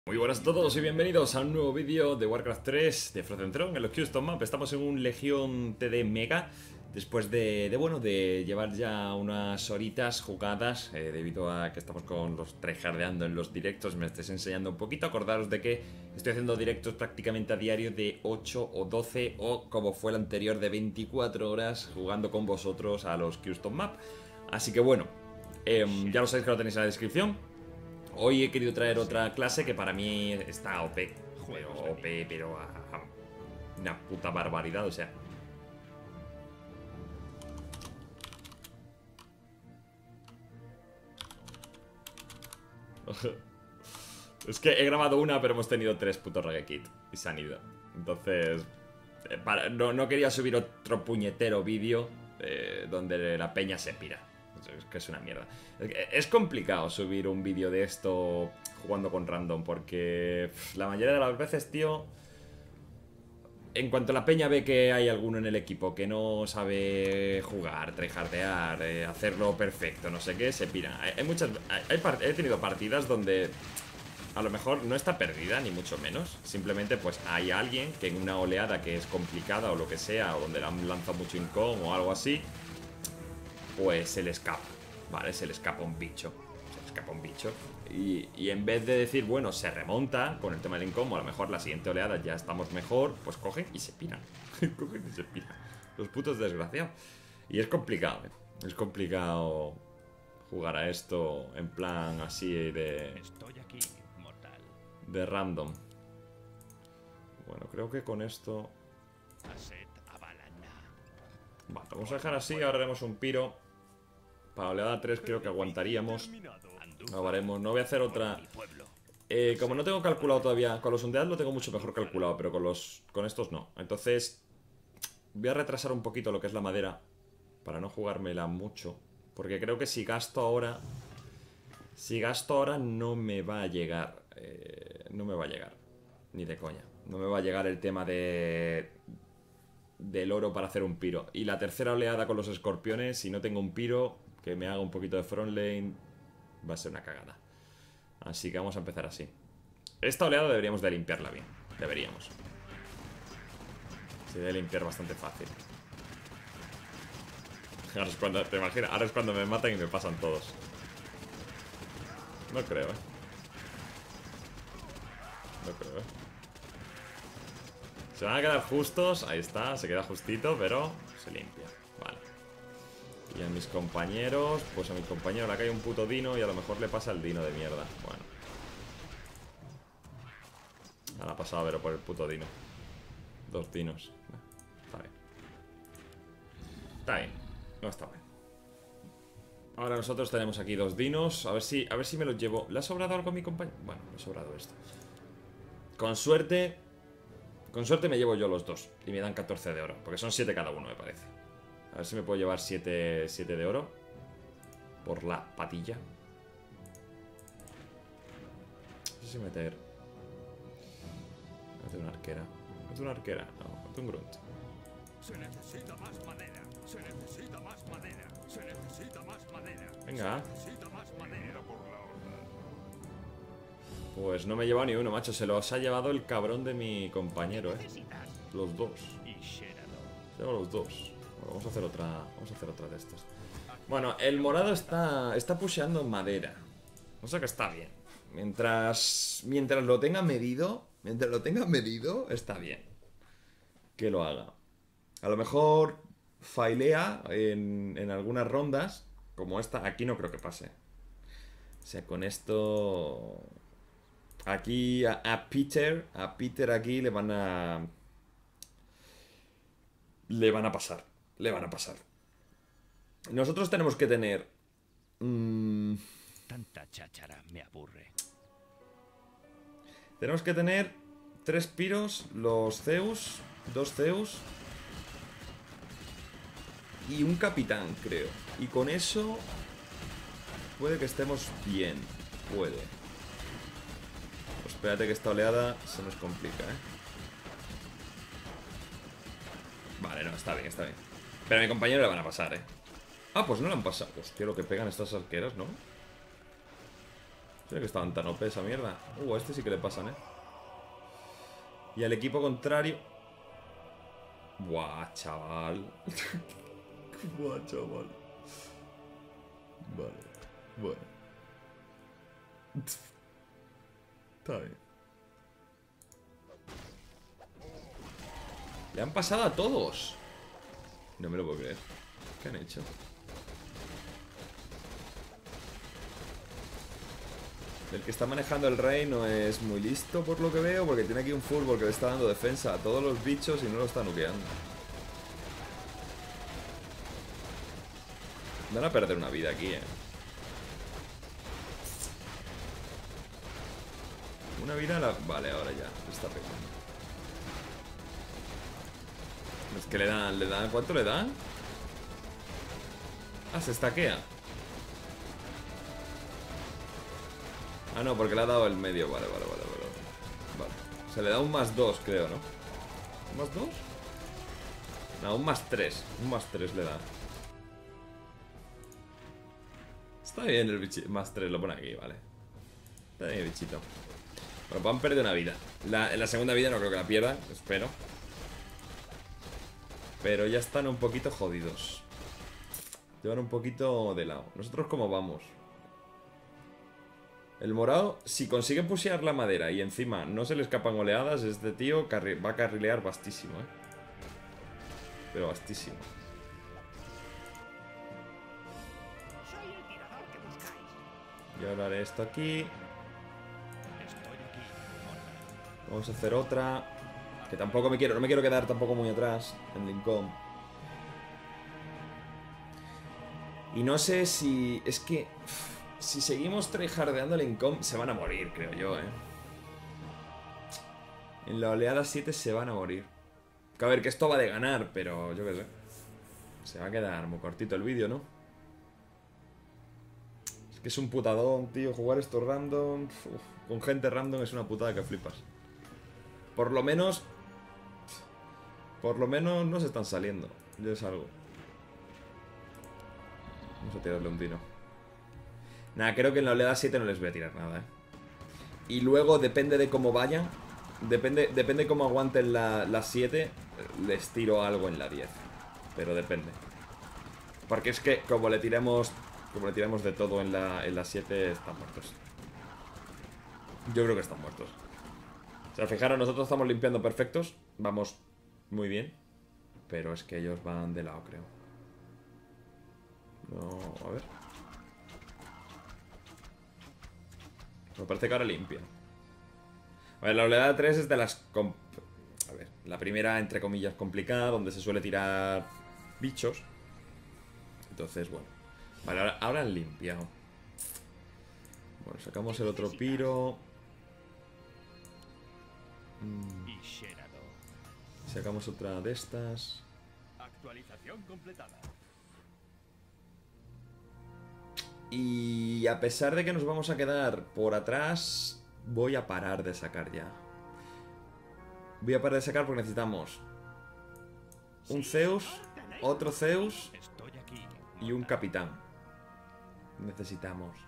Muy buenas a todos y bienvenidos a un nuevo vídeo de Warcraft 3 de Frozen Throne en los Custom Map. Estamos en un Legión TD Mega después de llevar ya unas horitas jugadas, debido a que estamos con los tryhardeando en los directos. Me estáis enseñando un poquito. Acordaros de que estoy haciendo directos prácticamente a diario de 8 o 12 o como fue el anterior de 24 horas jugando con vosotros a los Custom Map. Así que bueno, ya lo sabéis que lo tenéis en la descripción. Hoy he querido traer otra clase que para mí está OP. Pero OP, pero a una puta barbaridad, o sea. Es que he grabado una, pero hemos tenido 3 putos Reggae Kit y se han ido. Entonces, no quería subir otro puñetero vídeo donde la peña se pira. Es que es una mierda. Es complicado subir un vídeo de esto jugando con random, porque la mayoría de las veces, tío, en cuanto la peña ve que hay alguno en el equipo que no sabe jugar, tryhardear, hacerlo perfecto, no sé qué, se pira. He tenido partidas donde a lo mejor no está perdida, ni mucho menos. Simplemente pues hay alguien que en una oleada que es complicada o lo que sea, o donde le han lanzado mucho incom o algo así, pues se le escapa, ¿vale? Se le escapa un bicho. Se le escapa un bicho. Y en vez de decir, bueno, se remonta con el tema del incómodo, a lo mejor la siguiente oleada ya estamos mejor, pues cogen y se piran. Cogen y se piran. Los putos desgraciados. Y es complicado, ¿eh? Es complicado jugar a esto en plan así Estoy aquí, mortal. de random. Bueno, creo que con esto... Aset Avalana. Vale, vamos a dejar así, ahora haremos un piro. Para oleada 3 creo que aguantaríamos. No voy a hacer otra. Como no tengo calculado todavía, con los undead lo tengo mucho mejor calculado, pero con estos no. Entonces voy a retrasar un poquito lo que es la madera, para no jugármela mucho, porque creo que si gasto ahora no me va a llegar. No me va a llegar, ni de coña. No me va a llegar el tema del oro para hacer un piro. Y la tercera oleada con los escorpiones, si no tengo un piro que me haga un poquito de front lane, va a ser una cagada. Así que vamos a empezar así. Esta oleada deberíamos de limpiarla bien. Deberíamos. Se debe limpiar bastante fácil. Ahora es cuando, ¿te imaginas? Ahora es cuando me matan y me pasan todos. No creo, No creo, Se van a quedar justos. Ahí está, se queda justito, pero se limpia. Vale. Y a mis compañeros, pues a mi compañero le cae un puto dino y a lo mejor le pasa el dino de mierda. Bueno. Ahora ha pasado a ver por el puto dino. 2 dinos. Está bien. Está bien. No está mal. Ahora nosotros tenemos aquí 2 dinos. A ver si me los llevo. ¿Le ha sobrado algo a mi compañero? Bueno, me ha sobrado esto. Con suerte me llevo yo los 2. Y me dan 14 de oro. Porque son 7 cada uno, me parece. A ver si me puedo llevar 7 de oro. Por la patilla. No sé si meter una arquera. Meter una arquera. No, meter un grunt. Se necesita más madera. Se necesita más madera. Se necesita más madera. Venga. Se necesita más madera por la horda. Pues no me he llevado ni uno, macho. Se los ha llevado el cabrón de mi compañero, Los 2. Y Sherador. Se llevo los 2. Bueno, vamos a hacer otra de estas. Bueno, el morado está pusheando madera. O sea que está bien. Mientras lo tenga medido, está bien que lo haga. A lo mejor failea en algunas rondas, como esta. Aquí no creo que pase. O sea, con esto... Aquí a Peter aquí le van a pasar. Nosotros tenemos que tener... Tanta cháchara me aburre. Tenemos que tener 3 piros, los Zeus, 2 Zeus y un capitán, creo. Y con eso puede que estemos bien. Puede. Pues espérate que esta oleada se nos complica, Vale, no, está bien. Pero a mi compañero le van a pasar, Ah, pues no le han pasado. Hostia, lo que pegan estas arqueras, ¿no? Creo que estaban tan OP esa mierda. A este sí que le pasan, Y al equipo contrario... Buah, chaval. Buah, chaval. Vale. Bueno. Está bien. Le han pasado a todos. No me lo puedo creer. ¿Qué han hecho? El que está manejando el rey no es muy listo por lo que veo, porque tiene aquí un fútbol que le está dando defensa a todos los bichos y no lo está nukeando. Van a perder una vida aquí, Una vida la... Vale, ahora ya. Está pegando. Es que le dan... ¿Cuánto le dan? Ah, se estaquea. Ah, no, porque le ha dado el medio. Vale. Se le da un +2, creo, ¿no? ¿Un +2? No, un +3. Un +3 le da. Está bien el bichito. +3 lo pone aquí, vale. Está bien el bichito. Bueno, van a perder una vida. En la segunda vida no creo que la pierdan, espero. Pero ya están un poquito jodidos. Llevan un poquito de lado. ¿Nosotros cómo vamos? El morado, si consigue pushear la madera y encima no se le escapan oleadas, este tío va a carrilear bastísimo, Pero bastísimo. Y ahora haré esto aquí. Vamos a hacer otra. Que tampoco no me quiero quedar tampoco muy atrás en Lincoln. Y no sé si... Es que... Si seguimos tryhardeando Lincoln, se van a morir, creo yo, En la oleada 7 se van a morir. Que a ver, que esto va de ganar, pero yo qué sé. Se va a quedar muy cortito el vídeo, ¿no? Es que es un putadón, tío. Jugar esto random... con gente random es una putada que flipas. Por lo menos no se están saliendo. Ya es algo. Vamos a tirarle un tiro. Nada, creo que en la oleada 7 no les voy a tirar nada, Y luego, depende de cómo vayan. Depende cómo aguanten la 7. Les tiro algo en la 10. Pero depende. Porque es que como le tiremos de todo en la 7, están muertos. Yo creo que están muertos. O sea, fijaros, nosotros estamos limpiando perfectos. Vamos muy bien. Pero es que ellos van de lado, creo. No, a ver. Me parece que ahora limpian. A ver, la oleada 3 es de las... A ver, la primera, entre comillas, complicada, donde se suele tirar bichos. Entonces, bueno. Vale, ahora han limpiado. Bueno, sacamos el otro piro. Sacamos otra de estas. Actualización completada. Y a pesar de que nos vamos a quedar por atrás, voy a parar de sacar ya. Voy a parar de sacar porque necesitamos un Zeus, otro Zeus y un capitán. Necesitamos.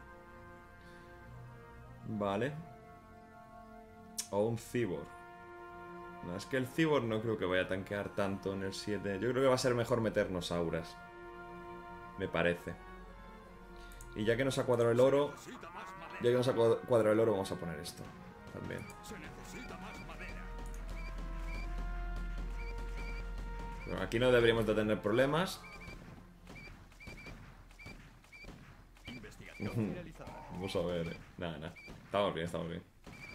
Vale. O un Cyborg. No, es que el Cyborg no creo que vaya a tanquear tanto en el 7. Yo creo que va a ser mejor meternos auras. Me parece. Y ya que nos ha cuadrado el oro, vamos a poner esto también. Bueno, aquí no deberíamos de tener problemas. Vamos a ver. Nada. Estamos bien.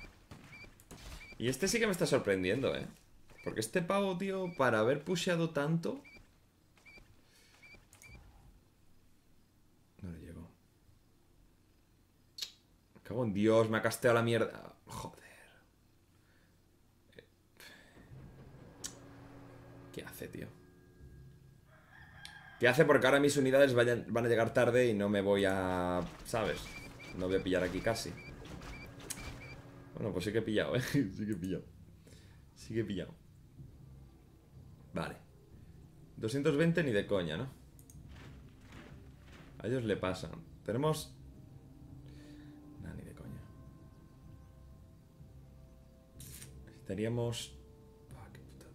Y este sí que me está sorprendiendo, Porque este pavo, tío, para haber pusheado tanto... No le llegó. Me cago en Dios, me ha casteado la mierda. Joder. ¿Qué hace, tío? ¿Qué hace? Porque ahora mis unidades van a llegar tarde y no me voy a... ¿Sabes? No voy a pillar aquí casi. Bueno, pues sí que he pillado, Sí que he pillado. Vale. 220 ni de coña, ¿no? A ellos le pasan. Tenemos... Nah, ni de coña. Necesitaríamos... Ah, qué putada.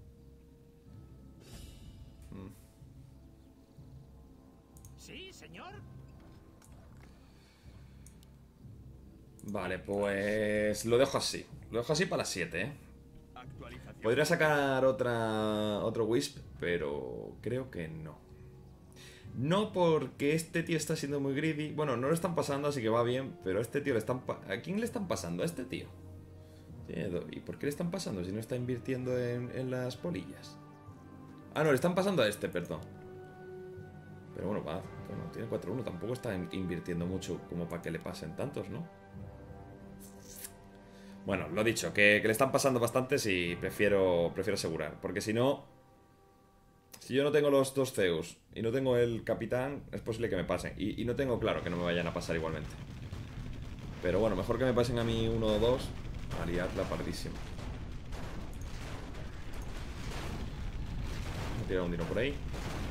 Sí, señor. Vale, pues lo dejo así. Lo dejo así para las 7, ¿eh? Actualización. Podría sacar otro Wisp, pero creo que no. No porque este tío está siendo muy greedy. Bueno, no lo están pasando, así que va bien. Pero a este tío le están... ¿A quién le están pasando? A este tío. ¿Y por qué le están pasando si no está invirtiendo en las polillas? Ah, no, le están pasando a este, perdón. Pero bueno, va. Bueno, tiene 4-1. Tampoco está invirtiendo mucho como para que le pasen tantos, ¿no? Bueno, lo dicho, que le están pasando bastantes y prefiero asegurar. Porque si no... Si yo no tengo los 2 Zeus y no tengo el capitán, es posible que me pasen. Y no tengo claro que no me vayan a pasar igualmente. Pero bueno, mejor que me pasen a mí 1 o 2 a liarla pardísima. Voy a tirar un dino por ahí.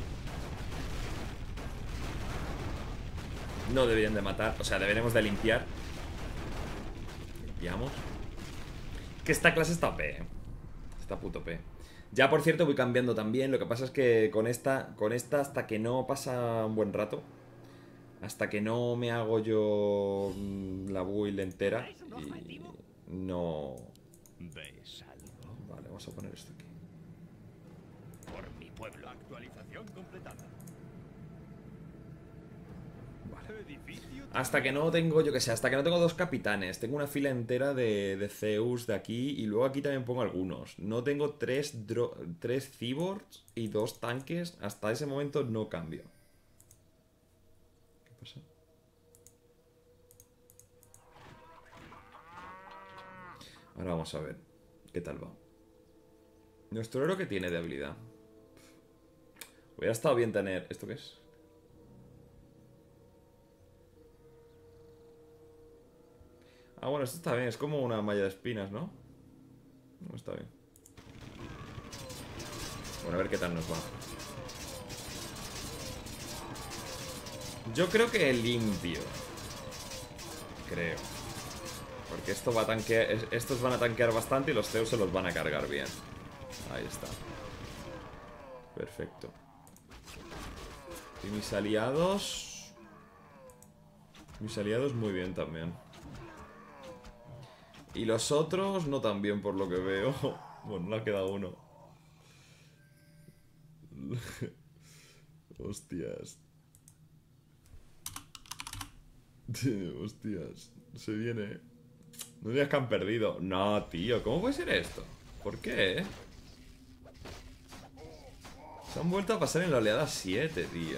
No deberían de matar, o sea, deberemos de limpiar. Limpiamos. Que esta clase está OP, ¿eh? Está puto OP. Ya, por cierto, voy cambiando también. Lo que pasa es que con esta hasta que no pasa un buen rato, hasta que no me hago yo la build entera y no... ¿Veis algo? Vale, vamos a poner esto aquí. Por mi pueblo. Actualización completada. Vale. Edificio. Hasta que no tengo, yo que sé, hasta que no tengo 2 capitanes. Tengo una fila entera de Zeus de aquí. Y luego aquí también pongo algunos. No tengo 3 cyborgs y 2 tanques. Hasta ese momento no cambio. ¿Qué pasa? Ahora vamos a ver qué tal va. Nuestro héroe que tiene de habilidad. Hubiera estado bien tener... ¿Esto qué es? Ah, bueno, esto está bien. Es como una malla de espinas, ¿no? No, está bien. Bueno, a ver qué tal nos va. Yo creo que limpio. Creo. Porque esto va a tanquear... Estos van a tanquear bastante y los Zeus se los van a cargar bien. Ahí está. Perfecto. Y mis aliados... Mis aliados muy bien también. Y los otros no tan bien por lo que veo. Bueno, le ha quedado uno. Hostias. Hostias. Se viene. No digas que han perdido. No, tío. ¿Cómo puede ser esto? ¿Por qué? Se han vuelto a pasar en la oleada 7, tío.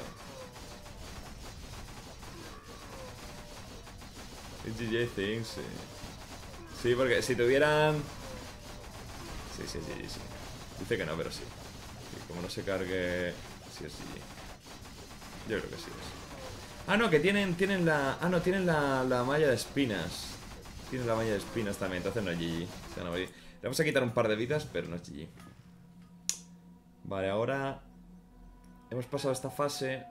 GG things, sí. Sí, porque si tuvieran... Sí. Dice que no, pero sí. Sí, como no se cargue... Sí es GG. Yo creo que sí es. Ah, no, que tienen la... Ah, no, tienen la malla de espinas. Tienen la malla de espinas también, entonces no es GG. O sea, no, le vamos a quitar un par de vidas, pero no es GG. Vale, ahora... Hemos pasado esta fase...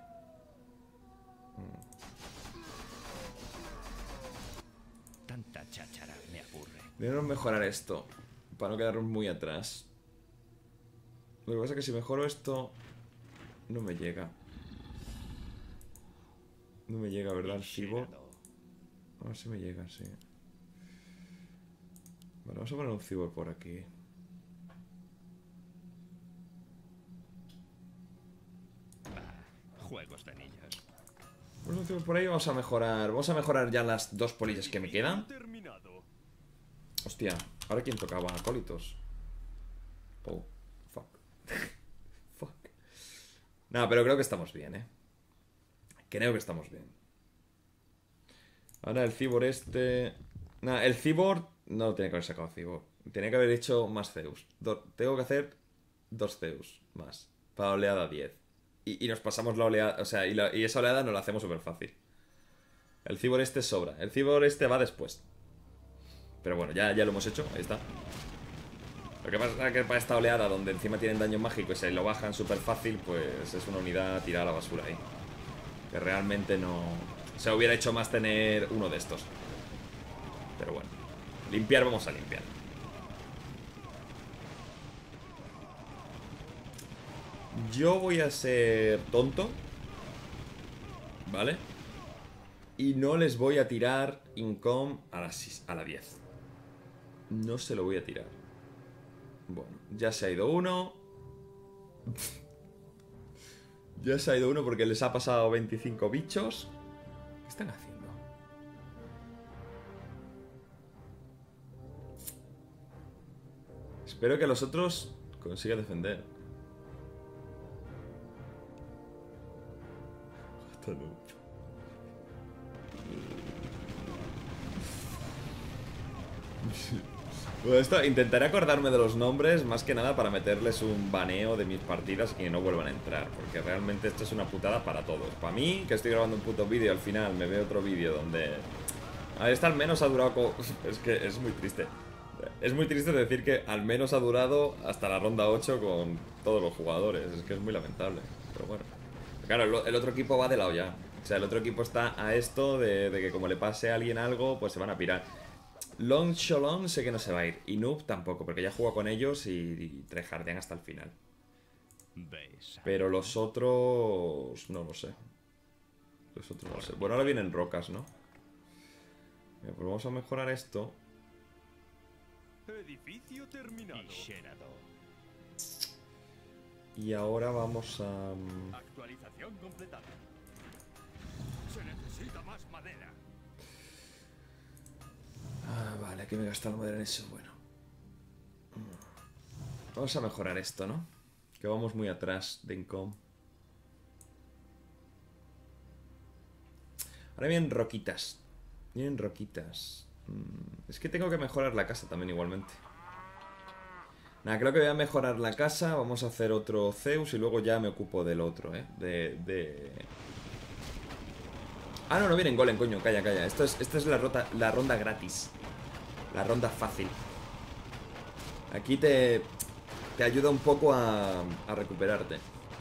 Tanta cháchara me aburre. Debemos mejorar esto para no quedarnos muy atrás. Lo que pasa es que si mejoro esto no me llega. No me llega, ¿verdad? El cyborg. A ver si me llega, sí. Vale, vamos a poner un cyborg por aquí. Juegos de niños. Pues un cyborg por ahí, vamos a mejorar. Vamos a mejorar ya las 2 polillas que me quedan. Terminado. Hostia, ¿ahora quién tocaba? Acólitos. Oh, fuck. Fuck. Nada, pero creo que estamos bien, ¿eh? Creo que estamos bien. Ahora el cyborg este... Nada, el cyborg... No lo tenía que haber sacado cyborg. Tenía que haber hecho más Zeus. Tengo que hacer 2 Zeus más. Para la oleada 10. Y nos pasamos la oleada... O sea, y esa oleada nos la hacemos súper fácil. El cyborg este sobra. El cyborg este va después. Pero bueno, ya lo hemos hecho. Ahí está. Lo que pasa es que para esta oleada, donde encima tienen daño mágico y se lo bajan súper fácil, pues es una unidad tirada a la basura ahí. Que realmente no... Se hubiera hecho más tener uno de estos. Pero bueno. Limpiar, vamos a limpiar. Yo voy a ser tonto, ¿vale? Y no les voy a tirar Incom a la 10. No se lo voy a tirar. Bueno, ya se ha ido uno. Ya se ha ido uno porque les ha pasado 25 bichos. ¿Qué están haciendo? Espero que los otros consigan defender. Hasta luego. Bueno, esto intentaré acordarme de los nombres más que nada para meterles un baneo de mis partidas y que no vuelvan a entrar, porque realmente esto es una putada para todos. Para mí, que estoy grabando un puto vídeo, al final me veo otro vídeo donde... A esta al menos ha durado... Es que es muy triste. Es muy triste decir que al menos ha durado hasta la ronda 8 con todos los jugadores. Es que es muy lamentable. Pero bueno. Claro, el otro equipo va de lado ya. O sea, el otro equipo está a esto de que como le pase a alguien algo, pues se van a pirar. Long Sholong sé que no se va a ir. Y Noob tampoco, porque ya juega con ellos y tryhardean hasta el final. Pero los otros... no lo sé. Los otros no lo sé. Bueno, ahora vienen rocas, ¿no? Pues vamos a mejorar esto. Edificio terminado. Y ahora vamos a... Actualización completada. Se necesita más madera. Ah, vale, aquí me he gastado la madera en eso. Bueno. Vamos a mejorar esto, ¿no? Que vamos muy atrás de Incom. Ahora vienen roquitas. Vienen roquitas. Es que tengo que mejorar la casa también igualmente. Nada, creo que voy a mejorar la casa. Vamos a hacer otro Zeus y luego ya me ocupo del otro, ¿eh? Ah, no, no vienen golem, coño. Calla, calla. Esta es la ronda gratis. La ronda fácil. Aquí te ayuda un poco a recuperarte.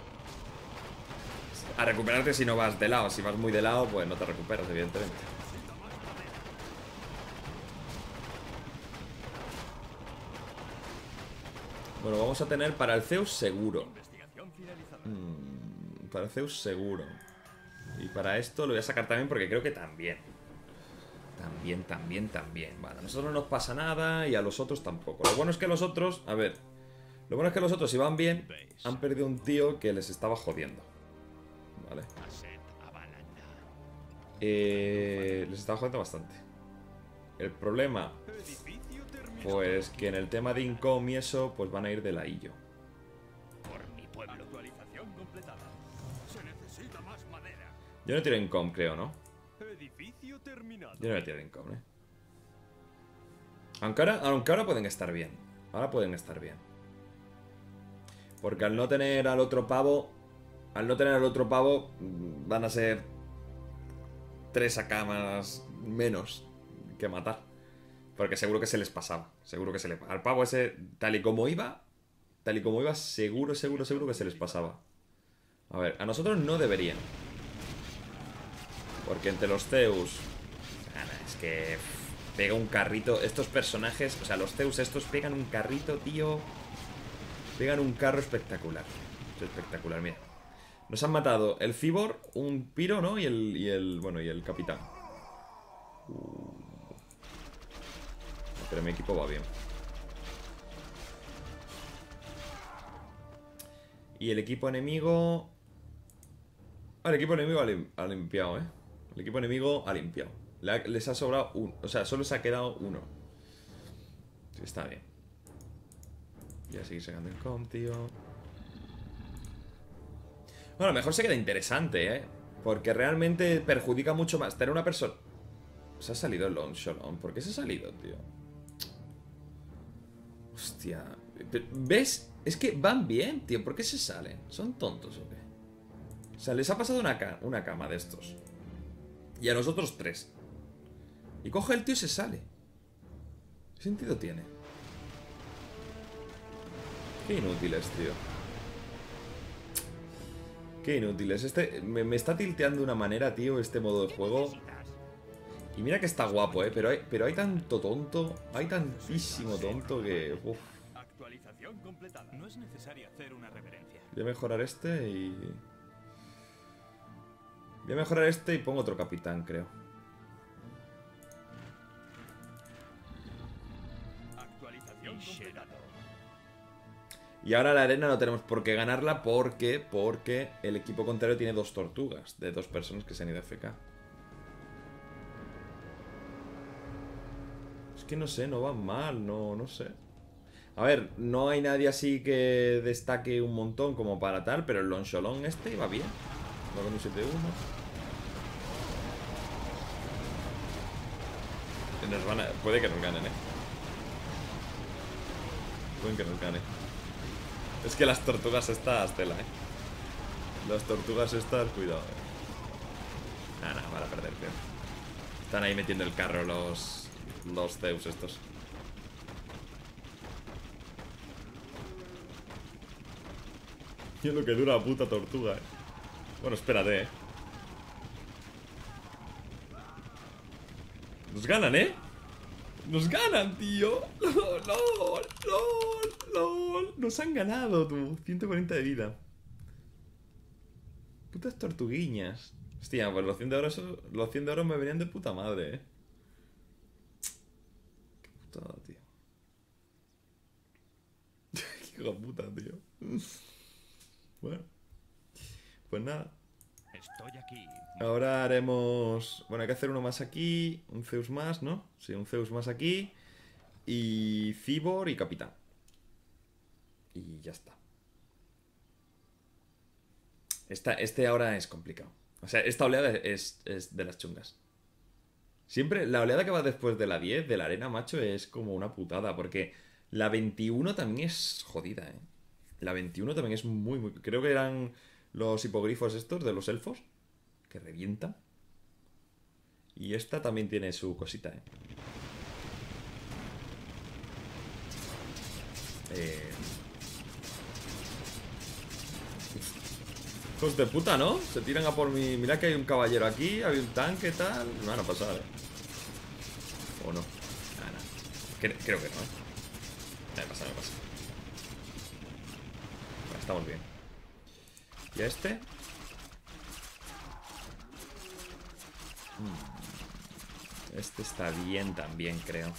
A recuperarte si no vas de lado. Si vas muy de lado, pues no te recuperas, evidentemente. Bueno, vamos a tener para el Zeus seguro. Para el Zeus seguro. Y para esto lo voy a sacar también porque creo que también. También. Vale, a nosotros no nos pasa nada y a los otros tampoco. Lo bueno es que los otros, a ver. Lo bueno es que los otros, si van bien, han perdido un tío que les estaba jodiendo. Vale. Les estaba jodiendo bastante. El problema... pues que en el tema de Incom y eso, pues van a ir de ladillo. Por mi pueblo. Actualización completada. Se necesita más madera. Yo no tiro Incom, creo, ¿no? Edificio terminado. Yo no voy a tirar Incom, Aunque ahora pueden estar bien. Ahora pueden estar bien. Porque al no tener al otro pavo... van a ser 3 akamas menos que matar. Porque seguro que se les pasaba. Seguro que se le... Al pavo ese, tal y como iba, seguro que se les pasaba. A ver, a nosotros no deberían. Porque entre los Zeus... es que... pega un carrito. Estos personajes, o sea, los Zeus estos pegan un carrito, tío. Pegan un carro espectacular. Es espectacular, mira. Nos han matado el Cibor, un Piro, ¿no? Y el Capitán. Pero mi equipo va bien. Y el equipo enemigo... el equipo enemigo ha limpiado, ¿eh? El equipo enemigo ha limpiado. Les ha sobrado uno. O sea, solo se ha quedado uno. Sí, está bien. Voy a seguir sacando el com, tío. Bueno, a lo mejor se queda interesante, ¿eh? Porque realmente perjudica mucho más tener una persona... Se ha salido el Long Sholong. ¿Por qué se ha salido, tío? Hostia. ¿Ves? Es que van bien, tío. ¿Por qué se salen? ¿Son tontos o qué? O sea, les ha pasado una cama de estos. Y a los otros 3. Y coge el tío y se sale. ¿Qué sentido tiene? Qué inútiles, tío. Qué inútiles. Me está tilteando de una manera, tío, este modo de juego. Y mira que está guapo, pero hay tanto tonto. Hay tantísimo tonto que... Uf. Actualización completada. No es necesario hacer una reverencia. Voy a mejorar este y... Voy a mejorar este y pongo otro capitán, creo. Actualización completada. Y ahora la arena no tenemos por qué ganarla porque el equipo contrario tiene 2 tortugas de 2 personas que se han ido a FK. Es que no sé, no van mal, no sé. A ver, no hay nadie así que destaque un montón como para tal, pero el Loncholón este iba bien. Va con un 7-1. Puede que nos ganen, Pueden que nos ganen. Es que las tortugas estas, tela, Las tortugas estas, cuidado, Nada, van a perder, tío. Están ahí metiendo el carro los Zeus estos. Tío, lo que dura la puta tortuga, Bueno, espérate, Nos ganan, Nos ganan, tío. LOL. Nos han ganado, tú. 140 de vida. Putas tortuguiñas. Hostia, pues los 100 de oro, los 100 de oro me venían de puta madre, Qué putada, tío. Qué hijo de puta, tío. Bueno. Pues nada. Estoy aquí. Ahora haremos... Bueno, hay que hacer uno más aquí. Un Zeus más, ¿no? Sí, un Zeus más aquí. Y Cibor y Capitán. Y ya está. Este ahora es complicado. O sea, esta oleada es de las chungas. Siempre, la oleada que va después de la 10, de la arena, macho, es como una putada. Porque la 21 también es jodida, La 21 también es muy... Creo que eran los hipogrifos estos de los elfos. Que revienta. Y esta también tiene su cosita, Hijos de puta, ¿no? Se tiran a por mí. Mira que hay un caballero aquí, hay un tanque, tal. No van a pasar, ¿O no? Nada. Creo que no, Me pasa. Bueno, estamos bien. ¿Y a este? Este está bien también, creo.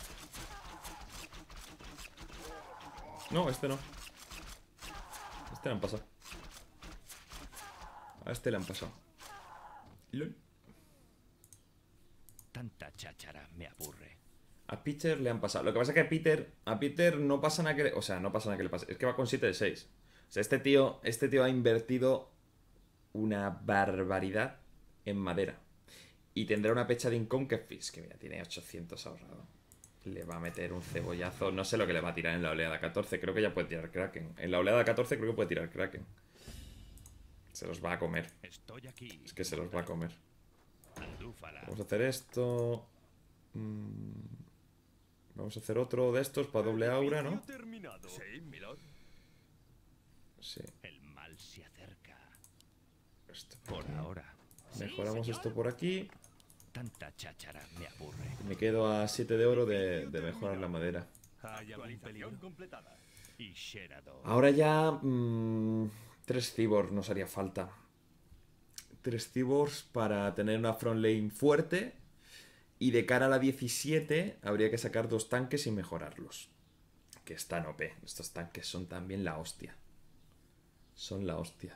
No, este no. Este le han pasado. A este le han pasado. ¡Lol! Tanta cháchara me aburre. A Peter le han pasado. Lo que pasa es que a Peter no pasa nada que le... O sea, no pasa nada que le pase. Es que va con 7 de 6. O sea, este tío ha invertido una barbaridad en madera. Y tendrá una pecha de income que mira, tiene 800 ahorrado. Le va a meter un cebollazo. No sé lo que le va a tirar en la oleada 14. Creo que ya puede tirar Kraken. En la oleada 14 creo que puede tirar Kraken. Se los va a comer. Estoy aquí. Es que se los va a comer. Andúfala. Vamos a hacer esto. Vamos a hacer otro de estos para doble aura, ¿no? Terminado. Sí, milord. Sí. El mal se acerca. Esto Por ahora. Mejoramos esto por aquí. Tanta cháchara me aburre. Me quedo a 7 de oro de mejorar la madera. ¿Hay algún peligro? completada. Y Sherador. Ahora ya 3 Cibors nos haría falta. 3 Cibors para tener una front lane fuerte. Y de cara a la 17 habría que sacar 2 tanques y mejorarlos. Que están OP. Estos tanques son también la hostia. Son la hostia.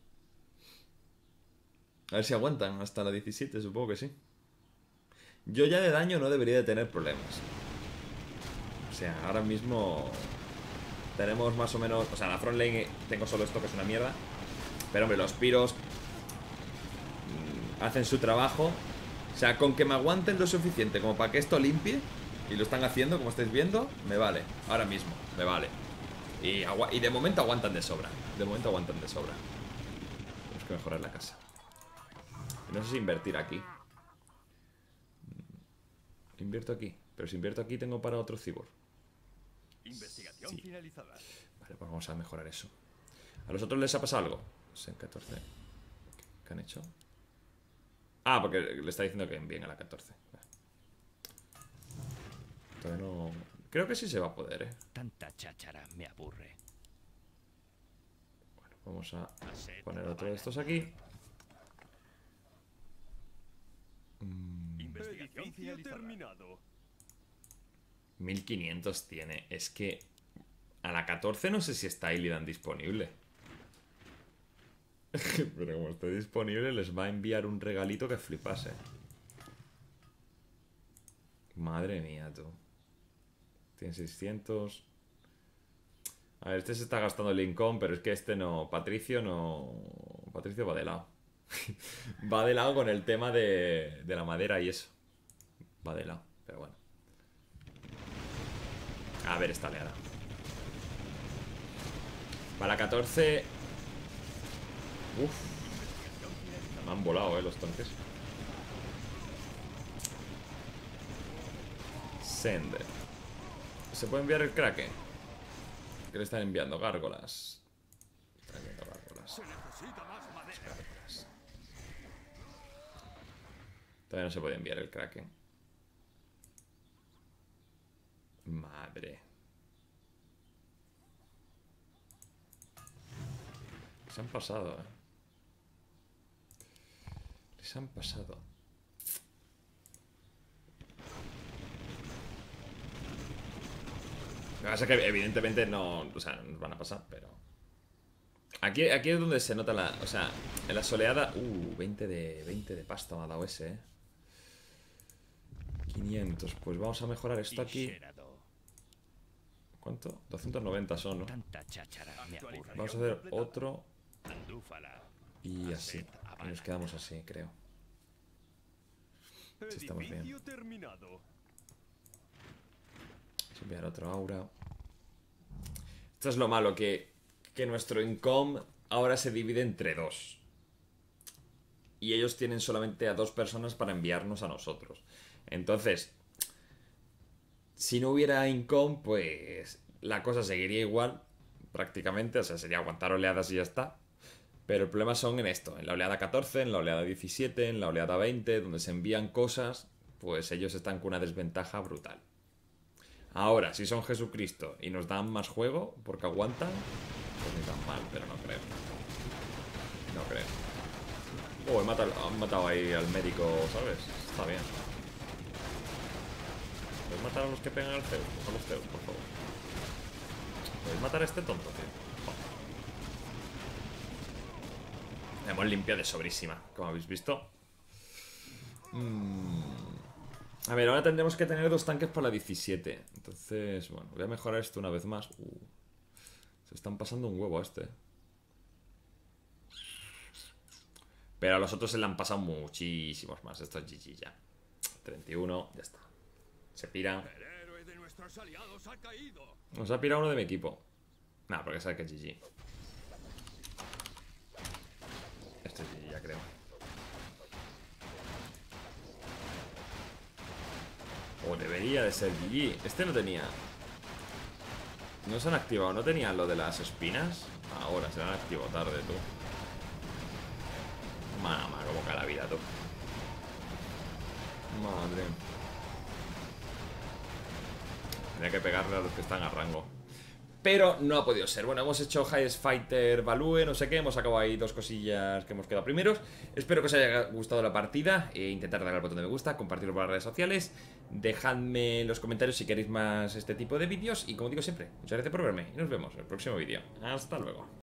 A ver si aguantan hasta la 17, supongo que sí. Yo ya de daño no debería de tener problemas. O sea, ahora mismo tenemos más o menos... O sea, la front lane tengo solo esto que es una mierda. Pero hombre, los piros hacen su trabajo. O sea, con que me aguanten lo suficiente como para que esto limpie. Y lo están haciendo, como estáis viendo, me vale. Ahora mismo, me vale. Y de momento aguantan de sobra. De momento aguantan de sobra. Tenemos que mejorar la casa. No sé si invertir aquí. Invierto aquí. Pero si invierto aquí tengo para otro Cibor. Investigación finalizada. Vale, pues vamos a mejorar eso. ¿A los otros les ha pasado algo? En 14. ¿Qué han hecho? Ah, porque le está diciendo que envíen a la 14. Todavía no... Creo que sí se va a poder, Tanta cháchara me aburre. Vamos a poner otro de estos aquí. Edificio terminado. 1500 tiene. Es que a la 14 no sé si está Illidan disponible. Pero como esté disponible les va a enviar un regalito que flipase. Madre mía, tú. Tiene 600. A ver, este se está gastando el Lincoln, pero es que este no. Patricio no. Patricio va de lado. Va de lado con el tema de la madera y eso. Va de lado, pero bueno. A ver esta oleada. Para la 14. Uf. Me han volado, los tanques. Send. ¿Se puede enviar el Kraken? ¿Qué le están enviando? Gárgolas. Están enviando gárgolas. Se necesita más madera. Gárgolas. Todavía no se puede enviar el Kraken. Madre. Les han pasado, Les han pasado. Lo que pasa es que evidentemente no. O sea, nos van a pasar, pero. Aquí es donde se nota la. O sea, en la soleada. 20 de pasta me ha dado ese, 500. Pues vamos a mejorar esto aquí. ¿Cuánto? 290 son, ¿no? Tanta cháchara me aburre. Vamos a hacer otro. Andúfala. Y así. Y nos quedamos así, creo. Si estamos bien. Edificio terminado. Vamos a enviar otro aura. Esto es lo malo, que nuestro income ahora se divide entre dos. Y ellos tienen solamente a 2 personas para enviarnos a nosotros. Entonces, si no hubiera income, pues la cosa seguiría igual, prácticamente. O sea, sería aguantar oleadas y ya está. Pero el problema son en esto, en la oleada 14, en la oleada 17, en la oleada 20, donde se envían cosas, pues ellos están con una desventaja brutal. Ahora, si son Jesucristo y nos dan más juego, porque aguantan, pues ni tan mal, pero no creo. No creo. Han matado ahí al médico, ¿sabes? Está bien. ¿Puedes matar a los que pegan al Zeus? A los Zeus, por favor. ¿Puedes matar a este tonto, tío? Hemos limpiado de sobrísima, como habéis visto. A ver, ahora tendremos que tener 2 tanques para la 17. Entonces, bueno, voy a mejorar esto una vez más. Se están pasando un huevo a este. Pero a los otros se le han pasado muchísimos más. Esto es GG ya. 31, ya está. Se pira. El héroe de nuestros aliados ha caído. Nos ha pirado uno de mi equipo. Nah, porque sabe que es GG. Este es GG, ya creo. O debería de ser GG. Este no tenía. No se han activado. ¿No tenían lo de las espinas? Ahora se han activado tarde, tú. Mamá, como cae la vida, tú. Madre. Tenía que pegarle a los que están a rango. Pero no ha podido ser. Bueno, hemos hecho Highest Fighter Value, no sé qué. Hemos acabado ahí 2 cosillas que hemos quedado primeros. Espero que os haya gustado la partida. Intentad darle al botón de me gusta, compartirlo por las redes sociales. Dejadme en los comentarios si queréis más este tipo de vídeos. Y como digo siempre, muchas gracias por verme. Y nos vemos en el próximo vídeo. Hasta luego.